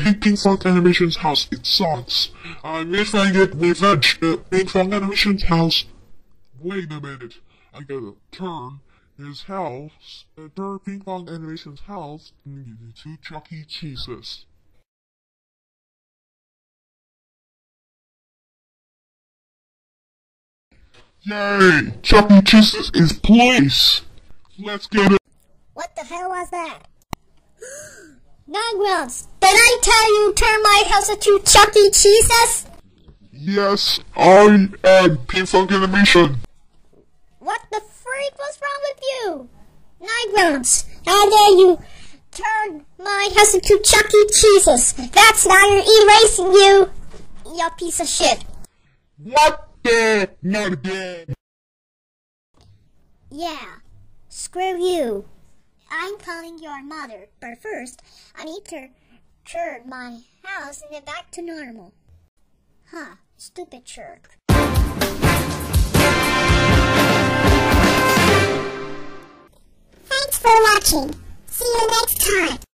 hate Pink Funk Animation's house. It sucks. I may find it revenge at Pink Funk Animation's house. Wait a minute. I gotta turn his house, turn Pink Funk Animation's house into Chuck E. Cheese's. Yay! Chuck E. Cheese's is place! Let's get it! What the hell was that? Grantz, did I tell you turn my house into Chuck E. Cheese's? Yes, I am Pink Funk Animation. What the freak was wrong with you? Grantz, how dare you turn my house into Chuck E. Cheese's? That's now you're erasing you piece of shit. What the? Not again. Yeah, screw you. I'm calling your mother, but first, I need to turn my house and then back to normal. Huh, stupid jerk. Thanks for watching. See you next time.